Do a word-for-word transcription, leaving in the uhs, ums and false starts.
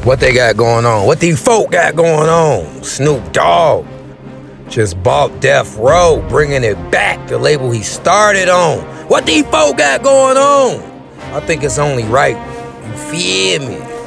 What they got going on? What these folk got going on? Snoop Dogg just bought DeAth Row, bringing it back, the label he started on. What these folk got going on? I think it's only right. You feel me?